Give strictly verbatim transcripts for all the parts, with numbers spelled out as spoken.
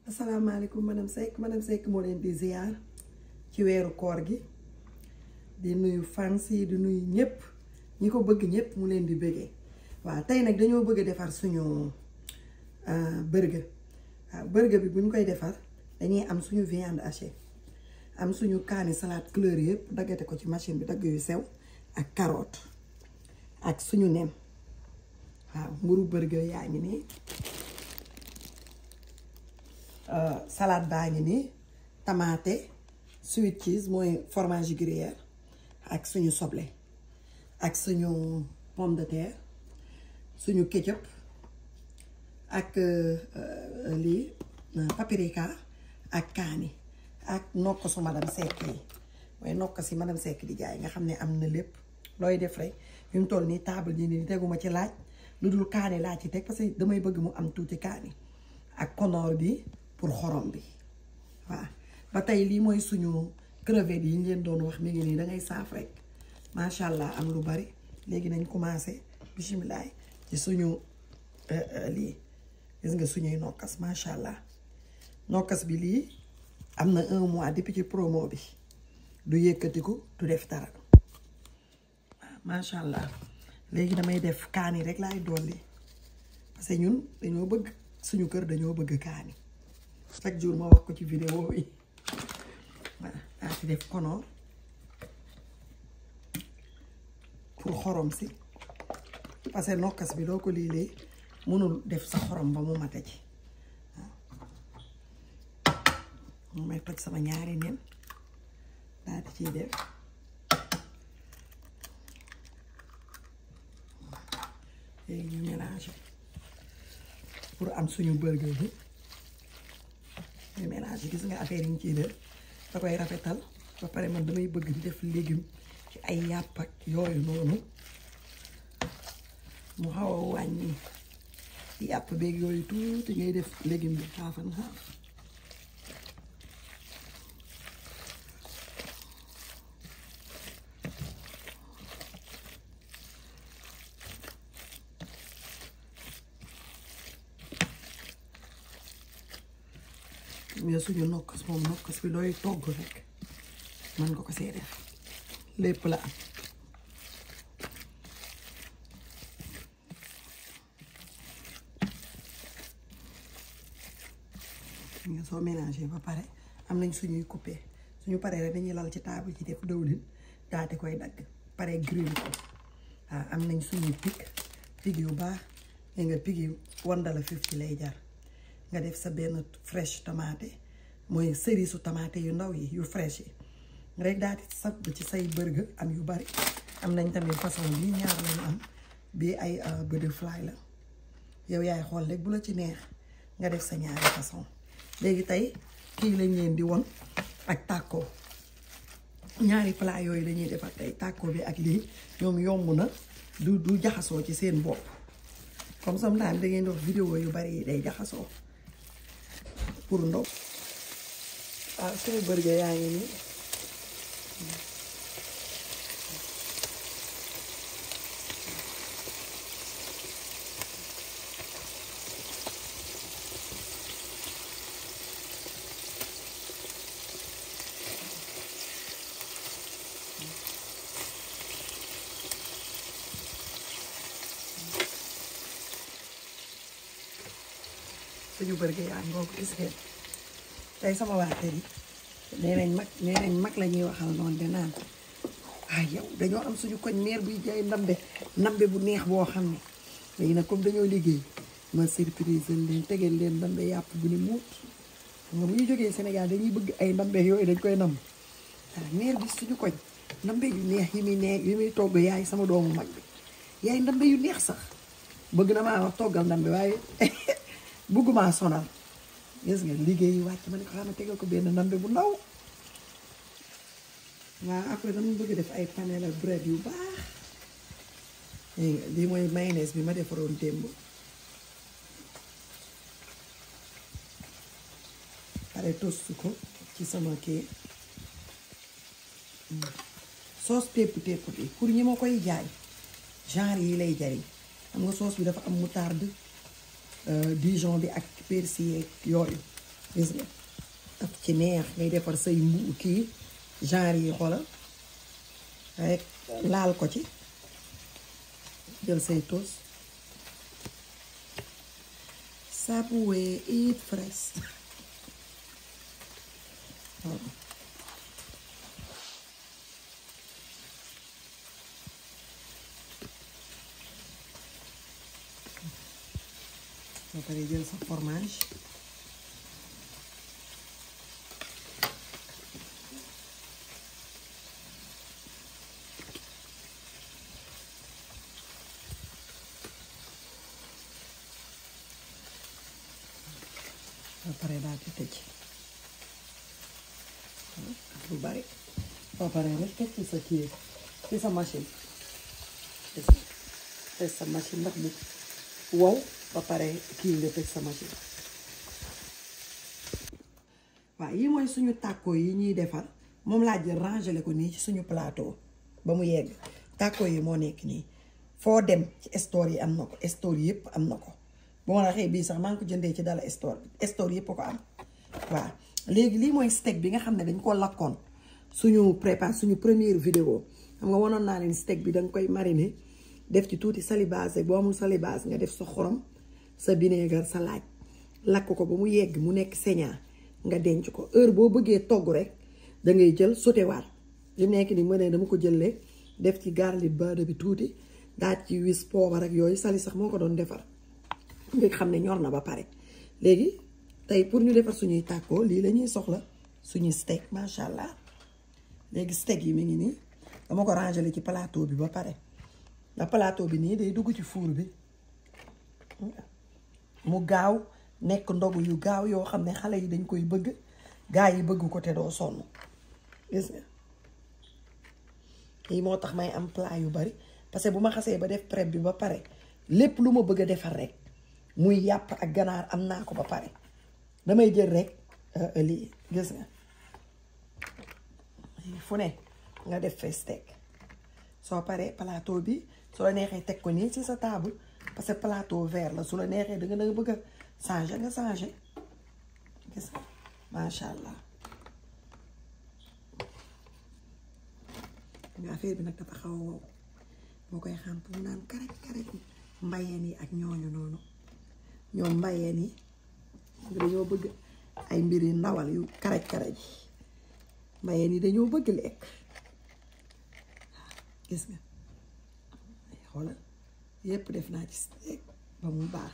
asalaamaaleykum madame Seck madame Seck moo leen di ziar ci weeru koor gi di nuyu fans yi di nuyu ñëpp ñi ko bëgg ñëpp mu leen di bëggee waaw tey nag dañoo bëgg a defar suñu burger waaw burger bi bu ñu koy defar dañuy am suñu viande hachée am suñu kaani salade couleur yëpp daggate ko ci machine bi dagg yu sew ak carotte ak suñu nem waaw mburu burger yaa ngi nii salade baa ngi nii tomate sweet cheese mooy fromage gruyère ak suñu soble ak suñu pomme de terre suñu ketchup ak lii paprika ak kaani ak nokkosu madame Seck yi mooy nokkosi madame Seck di jaay nga xam ne am na lépp looy def rek fi mu toll nii table ji nii teguma ci laaj lu dul kaani laa ci teg parce que damay bëgg mu am tuuti kaani ak konoor bi pour xorom bi waaw ba tey lii mooy suñu crevettes yi ñu leen doon wax mi ngi nii dangay saaf rek macha allah am lu bari léegi nañ commencé bisimilah ci suñu lii gis nga suñuy nokkas macha allah nokkas bi lii am na un mois depuis ci promo bi du yëkkatiku du def dara waaw macha allah léegi damay def kaani rek laay dolli parce que ñun dañoo bëgg suñu kër dañoo bëgg kaani chaque jour ma wax ko ci vidéo yi voilà daa ci def konoor pour xorom si parce que nokkas bi doo ko liilee mënul def sa xorom ba mu mate ci waaw may toj sama ñaari nen daa di ciy def léegi ñu mélanger pour am suñu burger bi ñu mélange gis nga affaire yi ñu ciy def da koy rafetal ba pare man damay bëgg di def légume ci ay yàpp ak yooyu noonu mu xaw a wàññi yàpp beeg yooyu tuuti ngay def légume bi xaafan xaaf mais suñu nokkas moom nokkas bi looy togg rek man nga ko see def lépp la am nga soo mélangé ba pare am nañ suñuy coupé suñu paree rek dañuy lal ci table ci def dëwlin daal di koy dagg pare grille ko waaw am nañ suñuy pig pig yu baax ne nga pig yu wandala fifty lay jar nga def sa benn fresh tomate mooy cerise tomate yu ndaw yi yu fresh yi rek daal di sab ci say burger am yu bari am nañ tamit façon bii ñaar lañu am bii ay butterfly la yow yaay xool rek bu la ci neex nga def sa ñaari façon léegi tey kii lañ leen di won ak taco ñaari plat yooyu lañuy def ak tey taco bi ak lii ñoom yomb na du du jaxasoo ci seen bopp comme sometimes da ngeen di wax vidéo yu bari yi day jaxasoo pour ndox waaw suñu burger yaa ngi nii suñu burger yaa ngoo ko gis ngeen tey sama waa kër yi nee nañ mag nee nañ mag la ñuy waxal noonu de naan waaye yow dañoo am suñu koñ meer buy jaay ndambe ndambe bu neex boo xam ne léegi nag comme dañoo liggéey ma surprise leen tegeel leen ndambe yàpp bu ni muut xam nga bu ñu jógee Sénégal dañuy bëgg ay ndambe yooyu dañ koy nam waaw meer bi suñu koñ ndambe yu neex yi muy neex yi muy togg yaay sama doomu mag bi yaay ndambe yu neex sax bëgg na maa wax toggal ndambe waaye bëgguma sonal gis nga liggéey wàcc ma ne ko xam ne tegal ko benn ndambe bu ndaw waaw après dama bëgg def ay panel ak bread yu baax lii mooy mayonnaise bi ma defaroon démb pare toast ko ci sama kii sauce tépp tépp bi pour ñi ma koy jaay genre yi lay jariñ xam nga sauce bi dafa am moutarde Dijon bi ak persil yooyu gis nga ak ci neex ngay defar say mbu kii genre yi xoolal rek laal ko ci jël say toos Subway eat fresh ba pare jël sa fromage ba pare daal di tëj lu bari ba pare rek teg ci sa kii ci sa machine teg sa machine ndax bu wow ba pare kii nga teg sa machine. waaw yi mooy suñu tàkko yi ñuy defar moom laa jël rangele ko nii ci suñu plateau ba mu yegg tàkko yi moo nekk nii foo dem ci store yi am na ko store yëpp am na ko bu ma la waxee bii sax maa ngi ko jëndee ci dala store store yëpp ko am. waaw léegi lii mooy steak bi nga xam ne dañ ko lakkoon suñu prépare suñu première vidéo xam nga wanoon naa leen steak bi danga koy mariner def ci tuuti salibase boo amul salibase nga def sa xorom sa vinaigre sa laaj lakk ko ba mu yegg mu nekk saignant nga denc ko heure boo bëggee togg rek da ngay jël sautéwaat li nekk ni ma ne dama ko jëlee def ci garlic butter bi tuuti daal ci wis poobar ak yooyu sali sax moo ko doon defar nga xam ne ñor na ba pare léegi tey pour ñu defar suñuy tàkkoo lii la ñuy soxla suñuy steak macha allah léegi steak yi mi ngi nii dama ko rangé ci plateau bi ba pare ndax plateau bi nii day dugg ci four bi mu gaaw nekk ndogu yu gaaw yoo xam ne xale yi dañ koy bëgg gaa yi bëgg ko te doo sonn gis nga lii moo tax may am plat yu bari parce que bu ma xasee ba def prep bi ba pare lépp lu ma bëgg a defar rek muy yàpp ak ganaar am naa ko ba pare damay jël rek lii gis nga fu ne nga def fee steak soo paree plateau bi su la neexee teg ko nii ci sa table parce que plateau vert la su la neexee da nga da nga bëgg a changer nga changer gis nga macha allah nga affaire bi nag dafa xaw a wow boo koy xam pour naan karaj karaj mbayeen yi ak ñooñu noonu ñoom mbayeen yi dañoo bëgg ay mbir yu ndawal yu karaj karaj mbayeen yi dañoo bëgg lekk gis nga xoolal yépp def naa ci steak ba mu baax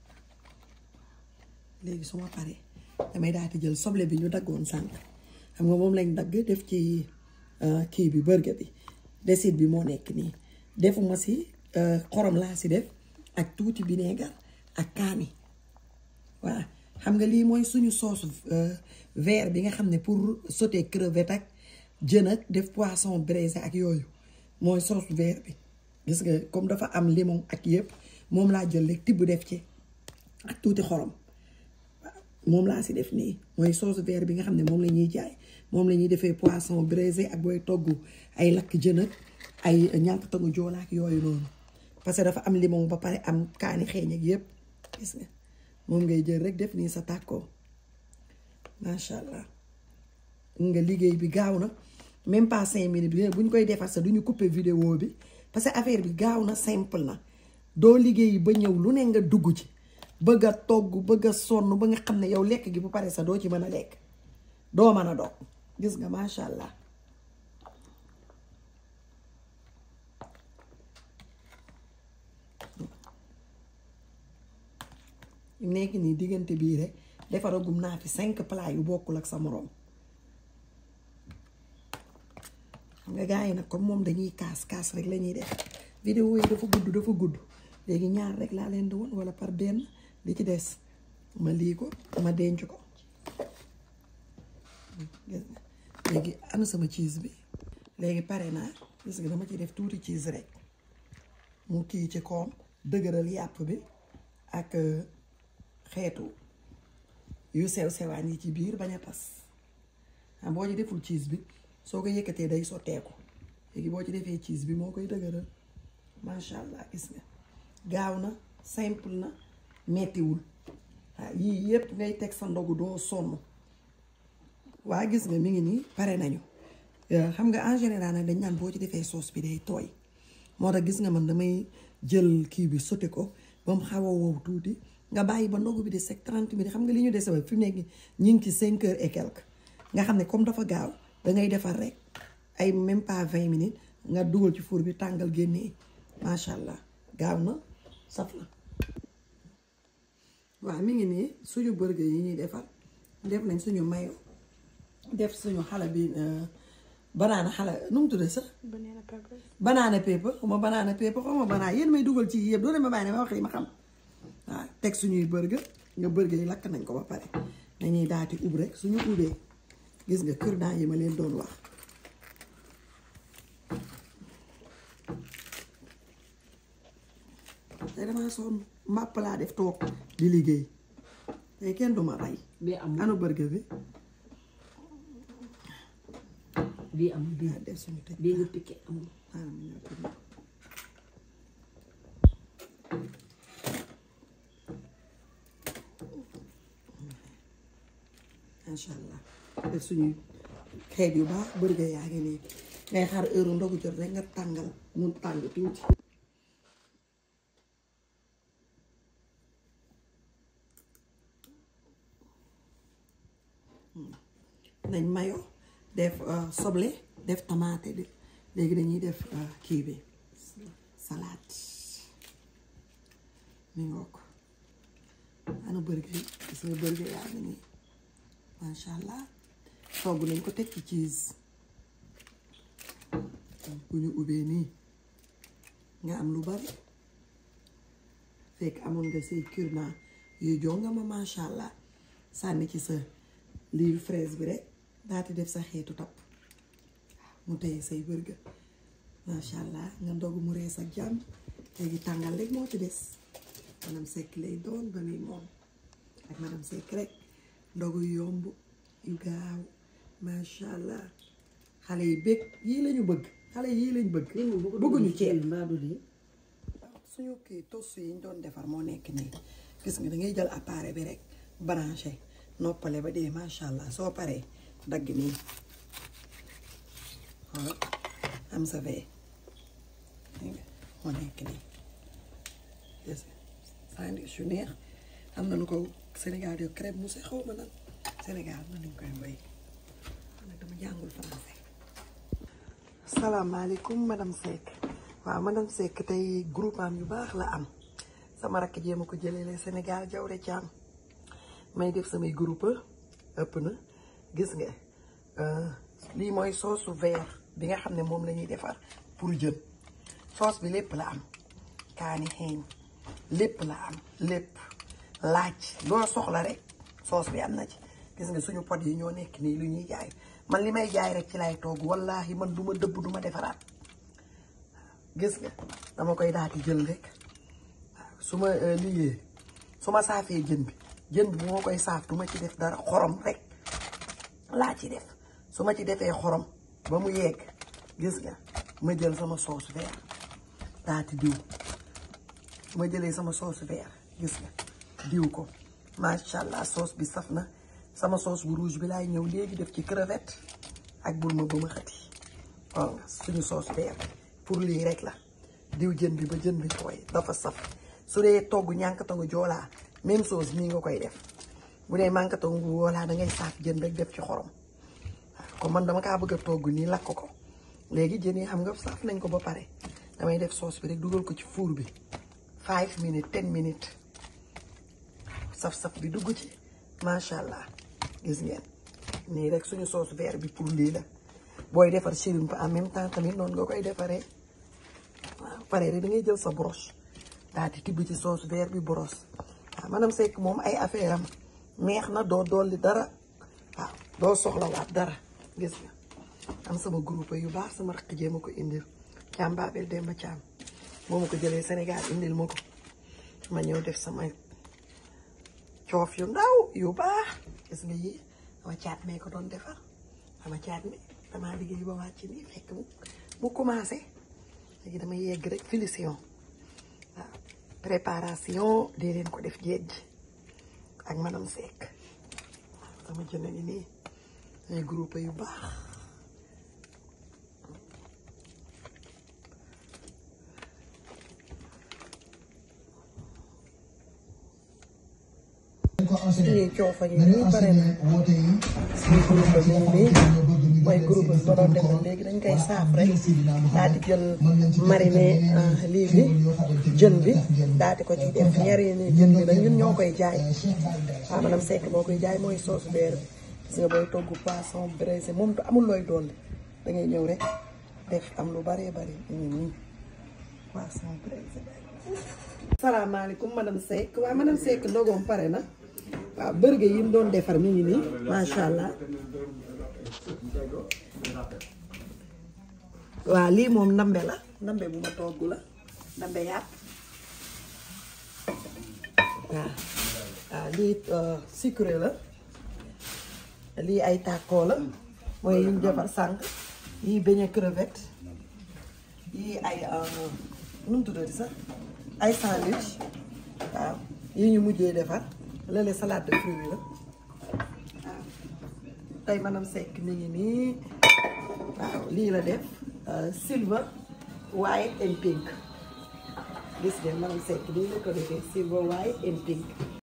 léegi su ma paree damay daal di jël soble bi ñu daggoon sànq xam nga moom lañ dagg def ci kii bi burger bi desit bi moo nekk nii defuma si xorom laa si def ak tuuti vinaigre ak kaani voilà xam nga lii mooy suñu sauce vert bi nga xam ne pour sauter crevette ak jën ak def poisson braisé ak yooyu mooy sauce vert bi gis nga comme dafa am limon ak yëpp moom laa jël rek tibb def ci ak tuuti xorom moom laa si def nii mooy sauce vert bi nga xam ne moom la ñuy jaay moom la ñuy defee poisson braisé ak booy togg ay lakk jën ak ay ñànk togg joolaa ak yooyu noonu parce que dafa am limon ba pare am kaani xeeñ ak yëpp gis nga moom ngay jël rek def nii sa tàkkoo macha allah nga liggéey bi gaaw na même pas cinq minutes bi bu ñu koy defar sax du ñu couper vidéo bi parce que affaire bi gaaw na simple na doo liggéey ba ñëw lu ne nga dugg ci bëgg a togg bëgg a sonn ba nga xam ne yow lekk gi bu pare sax doo ci mën a lekk doo mën a dog gis nga macha allah nekk nii diggante bii rek defaragum naa fi cinq plats yu bokkul ak sa moroom xam nga gars yi nag comme moom dañuy kaas kaas rek la ñuy def vidéo yi dafa gudd dafa gudd léegi ñaar rek laa leen di woon wala par benn li ci des ma lii ko ma denc ko léegi am sama cheese bi léegi pare naa gis nga dama ci def tuuti cheese rek mu kii ci koom dëgëral yàpp bi ak xeetu yu sew sewaan yi ci biir bañ a tas xam boo ci deful cheese bi soo ko yëkkatee day sotteeku léegi boo ci defee cheese bi moo koy dëgëral macha allah gis nga gaaw na simple na mettiwul waaw yii yëpp ngay teg sa ndogu doo sonn. waa gis nga mi ngi nii pare nañu xam nga en général nag dañ naan boo ci defee sauce bi day tooy moo tax gis nga man damay jël kii bi sauté ko ba mu xaw a wow tuuti nga bàyyi ba ndogu bi di sec trente minutes xam nga li ñu dese ba fi mu nekk ñu ngi ci cinq heures et quelque nga xam ne comme dafa gaaw dangay defar rek ay même pas vingt minutes nga dugal ci four bi tàngal génnee macha allah gaaw na saf na. waaw mi ngi nii suñu burger yi ñuy defar def nañ suñu mayo def suñu xala bi banaana xala nu mu tuddee sax. banana pepper. banaana pepper xaw ma banaana pepper xaw ma banaana yéen may dugal ci yëpp doo leen ma bàyyi ne ma wax yi ma xam waaw teg suñuy burger nga burger yi lakk nañ ko ba pare dañuy daati ub rek suñu ubbee gis nga kër daan yi ma leen doon wax. te damaa sonn mbàpp laa def toog di liggéey te kenn duma rey. bii amul anu burger bi. bii amul bii def suñu tëj bii nga piqué amul. macha allah def suñuy xeet yu baax burger yaa ngi nii ngay xaar heure ndogu jot rek nga tàngal mun tàng tuuti. nañ mayo def soble def tomate bi léegi dañuy def kii bi salade mi ngook ana burger gis nga burger yaa ngi nii macha allah togg nañ ko teg ci cheese bu ñu ubbee nii nga am lu bari fekk amoon nga say curna yu jonga ma macha allah sànni ci sa lii fraise bi rek daati def sa xeetu topp mu teye say burger macha allah nga ndogu mu rees ak jàmm léegi tàngal rek moo ci des madame Seck lay doon ba muy moom ak madame Seck rek ndogu yomb yu gaaw macha allah xale yi bëgg yii lañu bëgg xale yii lañu bëgg bëgguñu ceeb suñu kii toast yi ñu doon defar moo nekk nii gis nga da ngay jël appareil bi rek branché noppale ba dee macha allah soo paree dagg nii xool am sa vee moo nekk nii gis nga sandwich yu neex am na nu ko Sénégal yo crème mousse xaw ma nag Sénégal na nuñ koy mbay nag dama jàngul français. salaamaaleykum madame Seck waaw madame Seck tey groupe am yu baax la am sama rakk jéem a ko jëlee Sénégal Jawre Thiam may def samay groupe ëpp na gis nga lii mooy sauce vert bi nga xam ne moom la ñuy defar pour jën sauce bi lépp la am kaani xeeñ lépp la am lépp laaj loo soxla rek sauce bi am na ci gis nga suñu pot yi ñoo nekk nii lu ñuy jaay man li may jaay rek ci lay togg wallaahi man du ma dëbb du ma defaraat gis nga dama koy daati jël rek waaw su ma liggéey su ma saafee jën bi jën bi moo koy saaf du ma ci def dara xorom rek laa ci def su ma ci defee xorom ba mu yegg gis nga ma jël sama sauce vert daati diw ma jëlee sama sauce vert gis nga diw ko macha allah sauce bi saf na sama sauce bu rouge bi laay ñëw léegi def ci crevette ak bul ma ba ma xati waaw nga suñu sauce vert pour lii rek la diw jën bi ba jën bi tooy dafa saf su dee togg ñànkatagu joolaa même chose nii nga koy def bu dee mànkatagu joolaa da ngay saaf jën rek def ci xorom waaw comme man dama kaa bëgg a togg nii lakk ko léegi jën yi xam nga saaf nañ ko ba pare damay def sauce bi rek dugal ko ci four bi five minutes ten minutes saf-saf bi dugg ci macha allah gis ngeen nii rek suñu sauce vert bi pour lii la booy defar shrimp en même temps tamit noonu nga koy defaree waaw pare rek da ngay jël sa broche daal di tibb ci sauce vert bi brosse waaw madame Seck moom ay affaire am neex na doo dolli dara waaw doo soxlawaat dara gis nga am sama groupe yu baax sama rakk jee ma ko indil Thiam Babel Demba Thiam moo ma ko jëlee Sénégal indil ma ko ma ñëw def sama coof yu ndaw yu baax gis nga yii sama caat mee ko doon defar sama caat mi damaa liggéey ba wàcc nii fekk mu mu commencé léegi dama yegg rek finition waaw préparation dee leen ko def jeej ak madame Seck sama jën a ngi nii ay groupe yu baax ñii coofa ñu nii pare na suñu groupe bi nii mooy groupe bi ba doon defal léegi dañ koy saaf rek daal di jël mariner lii bi jën bi daal di ko ci def ñaari ni jën bi nag ñun ñoo koy jaay waaw madame Seck moo koy jaay mooy sauce beurre gis nga booy togg poisson braisé moom amul looy dolli da ngay ñëw rek def am lu baree bari ñu nii poisson braisé. salaamaaleykum madame Seck waaw madame Seck ndogoom pare na waaw burger yi mu doon defar mi ngi nii macha allah waaw lii moom ndambe la ndambe bu ma togg la ndambe yàpp waaw waaw lii sucré la lii ay tàkkoo la mooy yi ñu defar sànq yii beignet crevette yii ay nu mu tuddati sax ay sandwich waaw yii ñu mujjee defar léeg-léeg salade de fruits la waaw tey madame Seck mi ngi nii waaw lii la def silver white and pink gis ngeen madame Seck lii la ko defee silver white and pink